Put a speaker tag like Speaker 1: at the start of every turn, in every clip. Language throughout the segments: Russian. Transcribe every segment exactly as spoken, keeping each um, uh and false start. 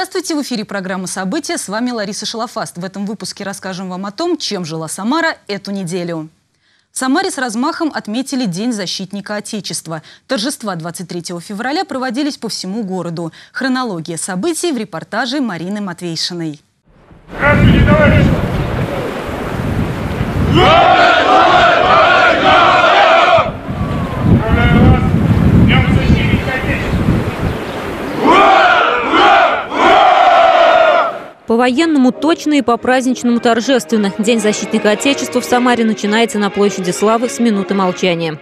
Speaker 1: Здравствуйте! В эфире программа «События». С вами Лариса Шалафаст. В этом выпуске расскажем вам о том, чем жила Самара эту неделю. В Самаре с размахом отметили День защитника Отечества. Торжества двадцать третьего февраля проводились по всему городу. Хронология событий в репортаже Марины Матвейшиной.
Speaker 2: Здравствуйте, товарищи!
Speaker 3: По-военному точно и по-праздничному торжественно. День защитника Отечества в Самаре начинается на площади Славы с минуты молчания.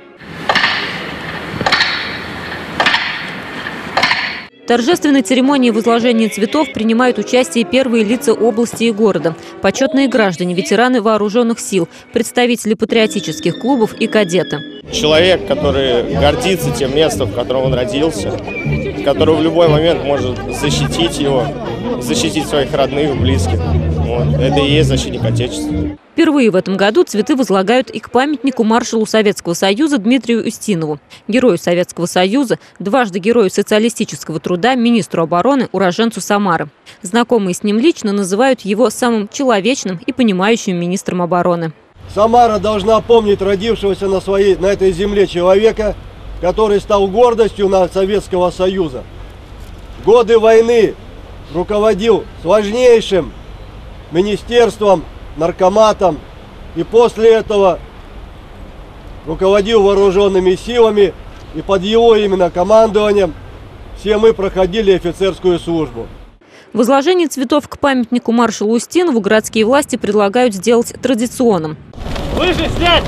Speaker 3: В торжественной церемонии возложения цветов принимают участие первые лица области и города, почетные граждане, ветераны вооруженных сил, представители патриотических клубов и кадеты.
Speaker 4: Человек, который гордится тем местом, в котором он родился, который в любой момент может защитить его, защитить своих родных, близких. Вот. Это и есть защитник Отечества.
Speaker 3: Впервые в этом году цветы возлагают и к памятнику маршалу Советского Союза Дмитрию Устинову, герою Советского Союза, дважды герою социалистического труда, министру обороны, уроженцу Самары. Знакомые с ним лично называют его самым человечным и понимающим министром обороны.
Speaker 5: Самара должна помнить родившегося на, своей, на этой земле человека, который стал гордостью на Советского Союза. В годы войны руководил сложнейшим министерством, наркоматом, и после этого руководил вооруженными силами, и под его именно командованием все мы проходили офицерскую службу.
Speaker 3: Возложение цветов к памятнику маршалу Устинову городские власти предлагают сделать традиционным.
Speaker 2: Выше снять!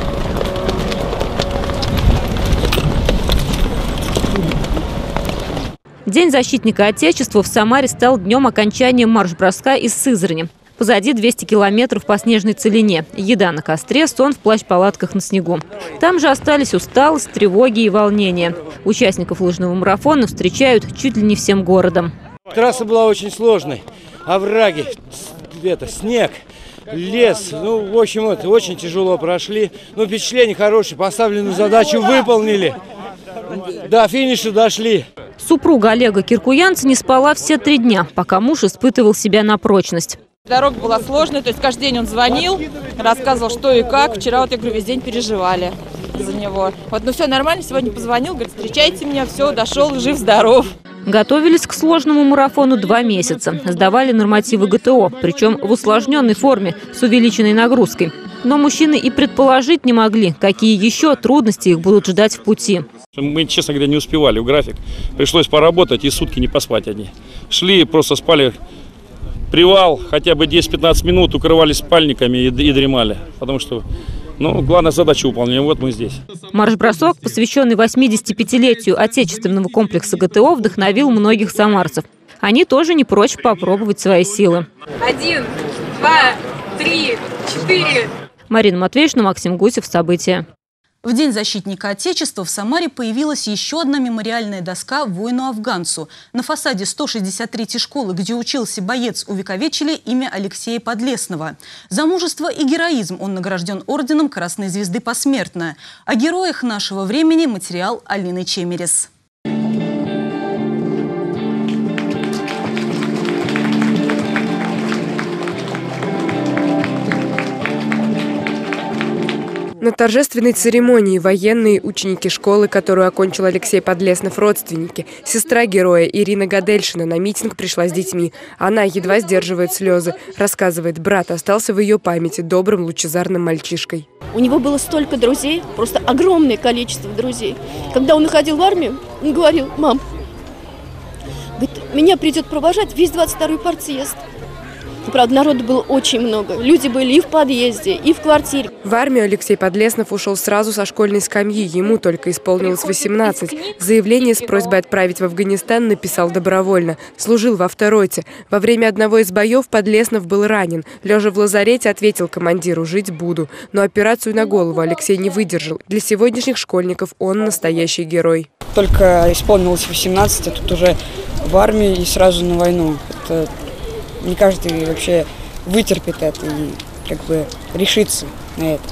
Speaker 3: День защитника Отечества в Самаре стал днем окончания марш-броска из Сызрани. Позади двести километров по снежной целине. Еда на костре, сон в плащ-палатках на снегу. Там же остались усталость, тревоги и волнения. Участников лыжного марафона встречают чуть ли не всем городом.
Speaker 6: Трасса была очень сложной. Овраги, это, снег, лес. Ну, в общем, это очень тяжело прошли. Но впечатление хорошее. Поставленную задачу выполнили. До финиша дошли.
Speaker 3: Супруга Олега Киркуянца не спала все три дня, пока муж испытывал себя на прочность.
Speaker 7: Дорога была сложная, то есть каждый день он звонил, рассказывал, что и как. Вчера, вот я говорю, весь день переживали за него. Вот, ну все нормально, сегодня позвонил, говорит, встречайте меня, все, дошел, жив-здоров.
Speaker 3: Готовились к сложному марафону два месяца. Сдавали нормативы ГТО, причем в усложненной форме, с увеличенной нагрузкой. Но мужчины и предположить не могли, какие еще трудности их будут ждать в пути.
Speaker 8: Мы, честно говоря, не успевали в график. Пришлось поработать и сутки не поспать одни. Шли, просто спали. Привал, хотя бы десять-пятнадцать минут, укрывались спальниками и, и дремали. Потому что, ну, главная задача выполнена. Вот мы здесь.
Speaker 3: Марш-бросок, посвященный восьмидесятипятилетию отечественного комплекса ГТО, вдохновил многих самарцев. Они тоже не прочь попробовать свои силы.
Speaker 9: Один, два, три, четыре.
Speaker 3: Марина Матвейшина, Максим Гусев. События.
Speaker 1: В День защитника Отечества в Самаре появилась еще одна мемориальная доска воину-афганцу. На фасаде сто шестьдесят третьей школы, где учился боец, увековечили имя Алексея Подлесного. За мужество и героизм он награжден орденом Красной Звезды посмертно. О героях нашего времени материал Алины Чемерес.
Speaker 10: На торжественной церемонии военные, ученики школы, которую окончил Алексей Подлеснов, родственники. Сестра героя Ирина Гадельшина на митинг пришла с детьми. Она едва сдерживает слезы. Рассказывает, брат остался в ее памяти добрым, лучезарным мальчишкой.
Speaker 11: У него было столько друзей, просто огромное количество друзей. Когда он уходил в армию, он говорил: мам, говорит, меня придет провожать весь двадцать второй партсъезд. Правда, народу было очень много. Люди были и в подъезде, и в квартире.
Speaker 10: В армию Алексей Подлеснов ушел сразу со школьной скамьи. Ему только исполнилось восемнадцать. Заявление с просьбой отправить в Афганистан написал добровольно. Служил во второте. Во время одного из боев Подлеснов был ранен. Лежа в лазарете, ответил командиру: «Жить буду». Но операцию на голову Алексей не выдержал. Для сегодняшних школьников он настоящий герой.
Speaker 12: Только исполнилось восемнадцать, а тут уже в армии и сразу на войну. Это... Не каждый вообще вытерпит это и как бы решится на это.
Speaker 10: В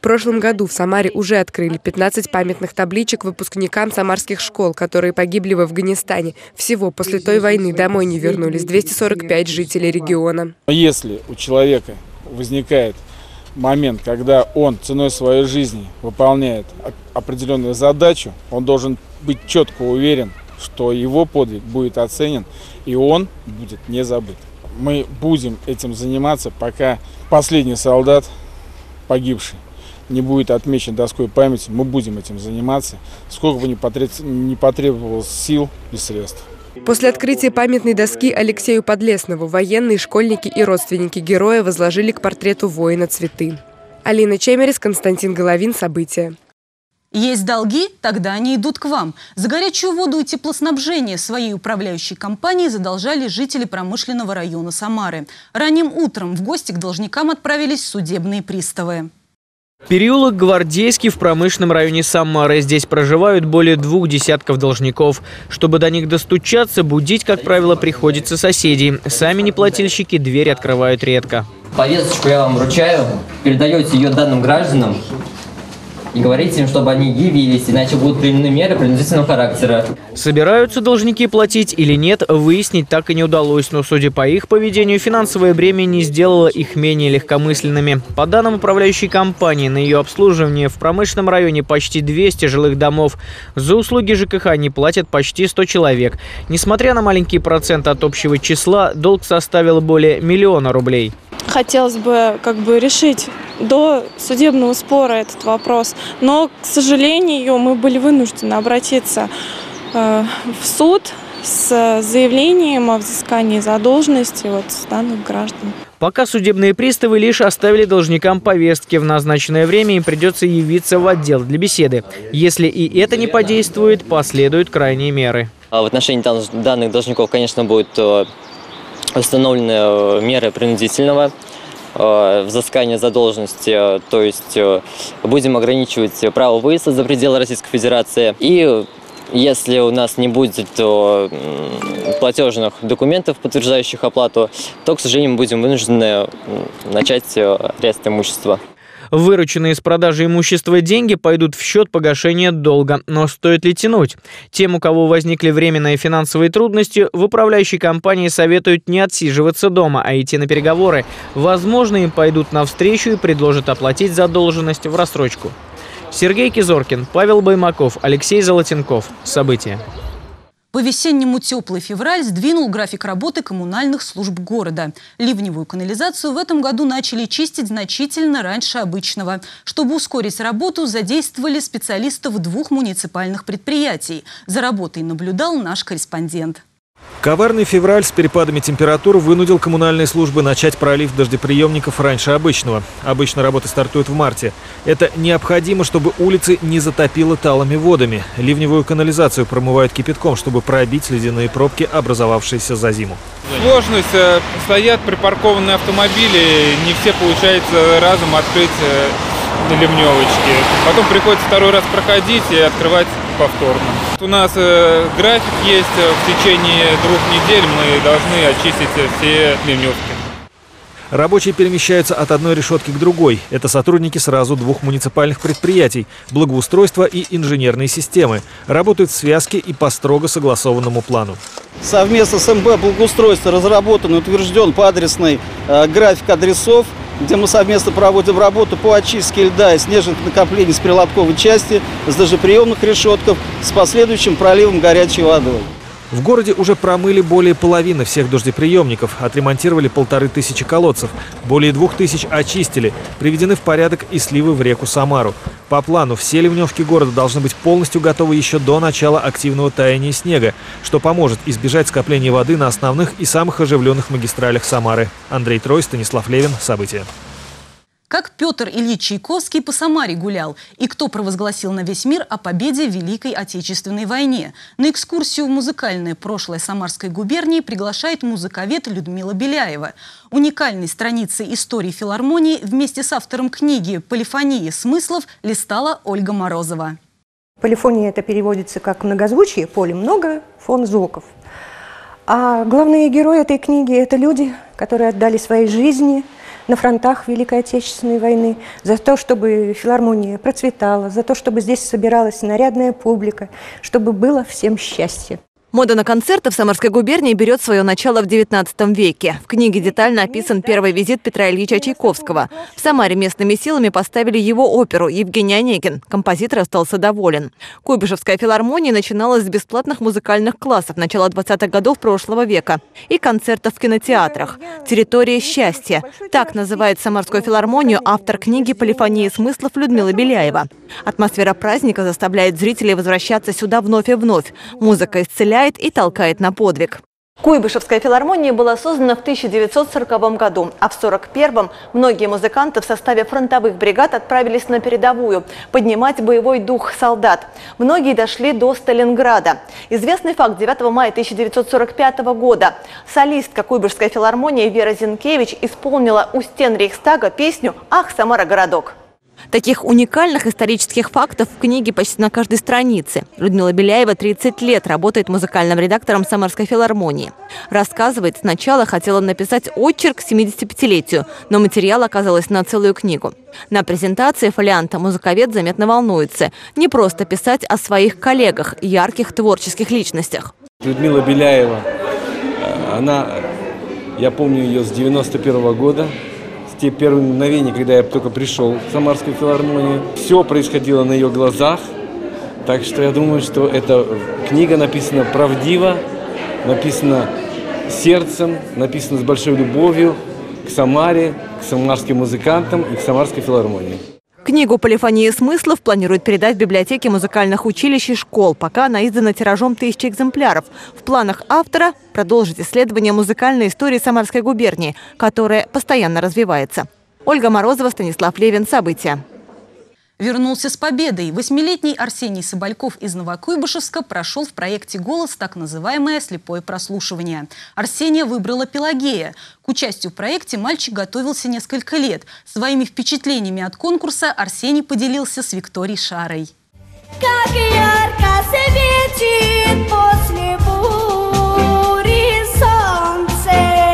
Speaker 10: прошлом году в Самаре уже открыли пятнадцать памятных табличек выпускникам самарских школ, которые погибли в Афганистане. Всего после той войны домой не вернулись двести сорок пять жителей региона.
Speaker 13: Если у человека возникает момент, когда он ценой своей жизни выполняет определенную задачу, он должен быть четко уверен, что его подвиг будет оценен и он будет не забыт. Мы будем этим заниматься, пока последний солдат, погибший, не будет отмечен доской памяти. Мы будем этим заниматься, сколько бы ни потребовалось сил и средств.
Speaker 10: После открытия памятной доски Алексею Подлеснову военные, школьники и родственники героя возложили к портрету воина цветы. Алина Чемерис, Константин Головин. События.
Speaker 1: Есть долги? Тогда они идут к вам. За горячую воду и теплоснабжение своей управляющей компании задолжали жители промышленного района Самары. Ранним утром в гости к должникам отправились судебные приставы.
Speaker 14: Переулок Гвардейский в промышленном районе Самары. Здесь проживают более двух десятков должников. Чтобы до них достучаться, будить, как правило, приходится соседей. Сами неплательщики дверь открывают редко.
Speaker 15: Повесточку я вам вручаю, передаете ее данным гражданам и говорите им, чтобы они явились, иначе будут применены меры принудительного характера.
Speaker 14: Собираются должники платить или нет, выяснить так и не удалось. Но, судя по их поведению, финансовое бремя не сделало их менее легкомысленными. По данным управляющей компании, на ее обслуживание в промышленном районе почти двести жилых домов. За услуги ЖКХ не платят почти сто человек. Несмотря на маленький процент от общего числа, долг составил более миллиона рублей.
Speaker 16: Хотелось бы как бы решить до судебного спора этот вопрос, но, к сожалению, мы были вынуждены обратиться э, в суд с заявлением о взыскании задолженности вот с данных граждан.
Speaker 14: Пока судебные приставы лишь оставили должникам повестки. В назначенное время им придется явиться в отдел для беседы. Если и это не подействует, последуют крайние меры.
Speaker 15: В отношении данных должников, конечно, будет установлены меры принудительного взыскания задолженности, то есть будем ограничивать право выезда за пределы Российской Федерации. И если у нас не будет платежных документов, подтверждающих оплату, то, к сожалению, мы будем вынуждены начать арест имущества.
Speaker 14: Вырученные с продажи имущества деньги пойдут в счет погашения долга. Но стоит ли тянуть? Тем, у кого возникли временные финансовые трудности, в управляющей компании советуют не отсиживаться дома, а идти на переговоры. Возможно, им пойдут навстречу и предложат оплатить задолженность в рассрочку. Сергей Кизоркин, Павел Баймаков, Алексей Золотенков. События.
Speaker 1: По-весеннему теплый февраль сдвинул график работы коммунальных служб города. Ливневую канализацию в этом году начали чистить значительно раньше обычного. Чтобы ускорить работу, задействовали специалистов двух муниципальных предприятий. За работой наблюдал наш корреспондент.
Speaker 17: Коварный февраль с перепадами температур вынудил коммунальные службы начать пролив дождеприемников раньше обычного. Обычно работы стартуют в марте. Это необходимо, чтобы улицы не затопило талыми водами. Ливневую канализацию промывают кипятком, чтобы пробить ледяные пробки, образовавшиеся за зиму.
Speaker 18: Сложность. Стоят припаркованные автомобили, не все получается разом открыть ливневочки. Потом приходится второй раз проходить и открывать повторно. У нас э, график есть, в течение двух недель мы должны очистить все ливневки.
Speaker 17: Рабочие перемещаются от одной решетки к другой. Это сотрудники сразу двух муниципальных предприятий – благоустройства и инженерной системы. Работают в связке и по строго согласованному плану.
Speaker 19: Совместно с МБ «Благоустройство» разработан и утвержден поадресный э, график адресов, где мы совместно проводим работу по очистке льда и снежных накоплений с прилотковой части, с дождеприемных решетков, с последующим проливом горячей водой.
Speaker 17: В городе уже промыли более половины всех дождеприемников, отремонтировали полторы тысячи колодцев, более двух тысяч очистили, приведены в порядок и сливы в реку Самару. По плану все ливневки города должны быть полностью готовы еще до начала активного таяния снега, что поможет избежать скопления воды на основных и самых оживленных магистралях Самары. Андрей Трой, Станислав Левин. События.
Speaker 1: Как Петр Ильич Чайковский по Самаре гулял и кто провозгласил на весь мир о победе в Великой Отечественной войне. На экскурсию в музыкальное прошлое Самарской губернии приглашает музыковед Людмила Беляева. Уникальной страницей истории филармонии вместе с автором книги «Полифония смыслов» листала Ольга Морозова.
Speaker 20: Полифония — это переводится как многозвучие, поле много, фон звуков. А главные герои этой книги — это люди, которые отдали свои жизни на фронтах Великой Отечественной войны, за то, чтобы филармония процветала, за то, чтобы здесь собиралась нарядная публика, чтобы было всем счастье.
Speaker 21: Мода на концерты в Самарской губернии берет свое начало в девятнадцатом веке. В книге детально описан первый визит Петра Ильича Чайковского. В Самаре местными силами поставили его оперу «Евгений Онегин». Композитор остался доволен. Куйбышевская филармония начиналась с бесплатных музыкальных классов начала двадцатых годов прошлого века и концертов в кинотеатрах. «Территория счастья» – так называет Самарскую филармонию автор книги «Полифония смыслов» Людмила Беляева. Атмосфера праздника заставляет зрителей возвращаться сюда вновь и вновь. Музыка исцеляет и толкает на подвиг. Куйбышевская филармония была создана в тысяча девятьсот сороковом году, а в сорок первом многие музыканты в составе фронтовых бригад отправились на передовую поднимать боевой дух солдат. Многие дошли до Сталинграда. Известный факт: девятого мая тысяча девятьсот сорок пятого года солистка Куйбышевской филармонии Вера Зинкевич исполнила у стен Рейхстага песню «Ах, Самара, городок». Таких уникальных исторических фактов в книге почти на каждой странице. Людмила Беляева тридцать лет работает музыкальным редактором Самарской филармонии. Рассказывает, сначала хотела написать очерк к семидесятипятилетию, но материал оказалось на целую книгу. На презентации фолианта музыковед заметно волнуется. Не просто писать о своих коллегах, ярких творческих личностях.
Speaker 22: Людмила Беляева, она, я помню ее с девяносто первого года. Те первые мгновения, когда я только пришел в Самарскую филармонию, все происходило на ее глазах. Так что я думаю, что эта книга написана правдиво, написана сердцем, написана с большой любовью к Самаре, к самарским музыкантам и к Самарской филармонии.
Speaker 21: Книгу «Полифония смыслов» планируют передать в библиотеке музыкальных училищ и школ. Пока она издана тиражом тысячи экземпляров. В планах автора продолжить исследование музыкальной истории Самарской губернии, которая постоянно развивается. Ольга Морозова, Станислав Левин. События.
Speaker 1: Вернулся с победой. Восьмилетний Арсений Собольков из Новокуйбышевска прошел в проекте «Голос» так называемое слепое прослушивание. Арсения выбрала Пелагея. К участию в проекте мальчик готовился несколько лет. Своими впечатлениями от конкурса Арсений поделился с Викторией Шарой.
Speaker 23: Как ярко светит после бури солнце.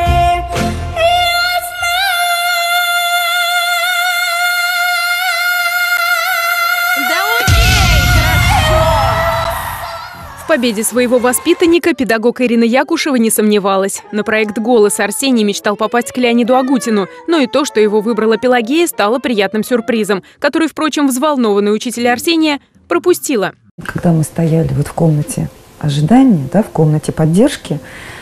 Speaker 24: В победе своего воспитанника педагог Ирина Якушева не сомневалась. На проект «Голос» Арсений мечтал попасть к Леониду Агутину. Но и то, что его выбрала Пелагея, стало приятным сюрпризом, который, впрочем, взволнованный учитель Арсения пропустила.
Speaker 25: Когда мы стояли вот в комнате ожидания, да, в комнате поддержки,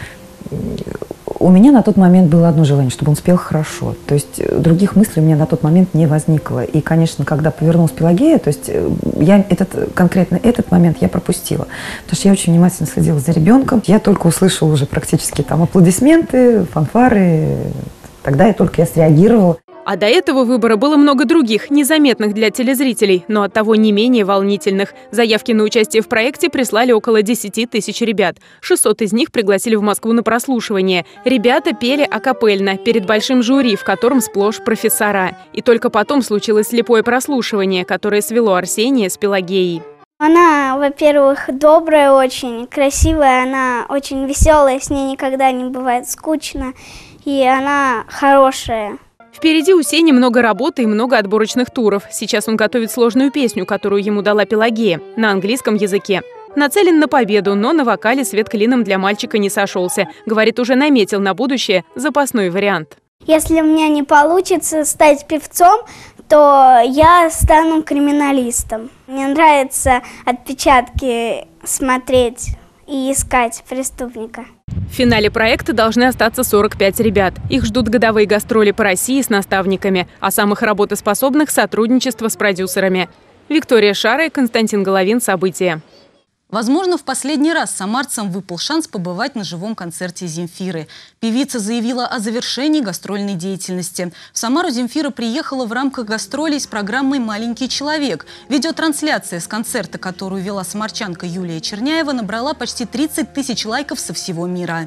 Speaker 25: у меня на тот момент было одно желание, чтобы он спел хорошо. То есть других мыслей у меня на тот момент не возникло. И, конечно, когда повернулась Пелагея, то есть я этот, конкретно этот момент я пропустила. Потому что я очень внимательно следила за ребенком. Я только услышала уже практически там аплодисменты, фанфары. Тогда я только я среагировала.
Speaker 24: А до этого выбора было много других, незаметных для телезрителей, но оттого не менее волнительных. Заявки на участие в проекте прислали около десяти тысяч ребят. шестьсот из них пригласили в Москву на прослушивание. Ребята пели акапельно перед большим жюри, в котором сплошь профессора. И только потом случилось слепое прослушивание, которое свело Арсения с Пелагеей.
Speaker 26: Она, во-первых, добрая очень, красивая, она очень веселая, с ней никогда не бывает скучно, и она хорошая.
Speaker 24: Впереди у Сени много работы и много отборочных туров. Сейчас он готовит сложную песню, которую ему дала Пелагея, на английском языке. Нацелен на победу, но на вокале свет клином для мальчика не сошелся. Говорит, уже наметил на будущее запасной вариант.
Speaker 26: Если у меня не получится стать певцом, то я стану криминалистом. Мне нравится отпечатки смотреть и искать преступника.
Speaker 24: В финале проекта должны остаться сорок пять ребят. Их ждут годовые гастроли по России с наставниками, а самых работоспособных – сотрудничество с продюсерами. Виктория Шара и Константин Головин. События.
Speaker 1: Возможно, в последний раз самарцам выпал шанс побывать на живом концерте Земфиры. Певица заявила о завершении гастрольной деятельности. В Самару Земфира приехала в рамках гастролей с программой «Маленький человек». Видеотрансляция с концерта, которую вела самарчанка Юлия Черняева, набрала почти тридцать тысяч лайков со всего мира.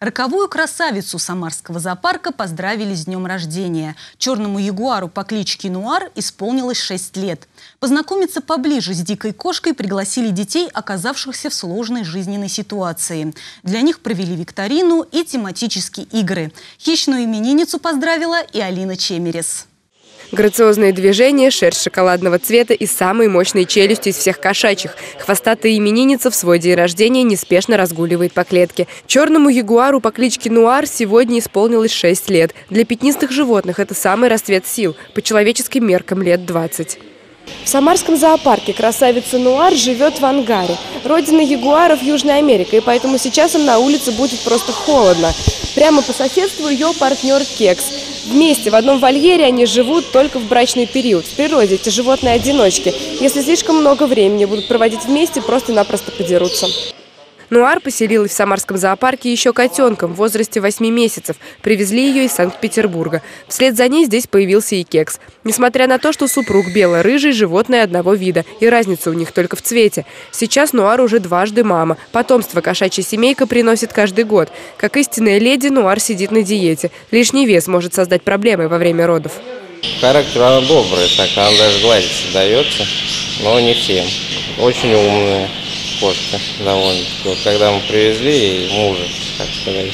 Speaker 1: Роковую красавицу самарского зоопарка поздравили с днем рождения. Черному ягуару по кличке Нуар исполнилось шесть лет. Познакомиться поближе с дикой кошкой пригласили детей, оказавшихся в сложной жизненной ситуации. Для них провели викторину и тематические игры. Хищную именинницу поздравила и Алина Чемерес.
Speaker 10: Грациозные движения, шерсть шоколадного цвета и самые мощные челюсти из всех кошачьих. Хвостатая именинница в свой день рождения неспешно разгуливает по клетке. Черному ягуару по кличке Нуар сегодня исполнилось шесть лет. Для пятнистых животных это самый расцвет сил, по человеческим меркам лет двадцать.
Speaker 2: В самарском зоопарке красавица Нуар живет в ангаре. Родина ягуаров – Южная Америка, и поэтому сейчас им на улице будет просто холодно. Прямо по соседству ее партнер Кекс. Вместе в одном вольере они живут только в брачный период. В природе эти животные одиночки. Если слишком много времени будут проводить вместе, просто-напросто подерутся.
Speaker 10: Нуар поселилась в самарском зоопарке еще котенком в возрасте восьми месяцев. Привезли ее из Санкт-Петербурга. Вслед за ней здесь появился и Кекс. Несмотря на то, что супруг бело-рыжий, животные одного вида. И разница у них только в цвете. Сейчас Нуар уже дважды мама. Потомство кошачья семейка приносит каждый год. Как истинная леди, Нуар сидит на диете. Лишний вес может создать проблемы во время родов.
Speaker 4: Характер она добрая, так она даже гладиться дается, но не всем. Очень умная кошка довольно-таки. Вот когда мы привезли мужа, так сказать,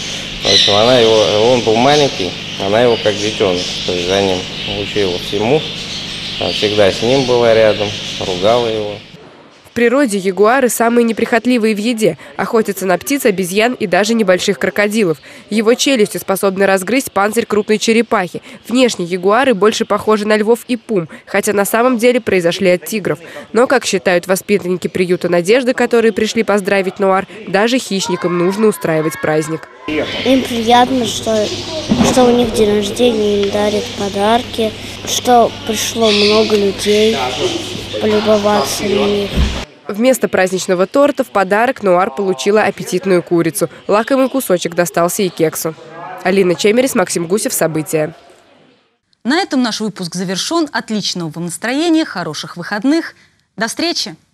Speaker 4: в общем, она его, он был маленький, она его как детенок, то есть за ним учила всему, она всегда с ним была рядом, ругала его.
Speaker 10: В природе ягуары самые неприхотливые в еде. Охотятся на птиц, обезьян и даже небольших крокодилов. Его челюсти способны разгрызть панцирь крупной черепахи. Внешне ягуары больше похожи на львов и пум, хотя на самом деле произошли от тигров. Но, как считают воспитанники приюта «Надежда», которые пришли поздравить Нуар, даже хищникам нужно устраивать праздник.
Speaker 5: Им приятно, что, что у них день рождения, им дарят подарки, что пришло много людей полюбоваться на них.
Speaker 10: Вместо праздничного торта в подарок Нуар получила аппетитную курицу. Лакомый кусочек достался и Кексу. Алина Чемерес, Максим Гусев. События.
Speaker 1: На этом наш выпуск завершен. Отличного вам настроения, хороших выходных. До встречи!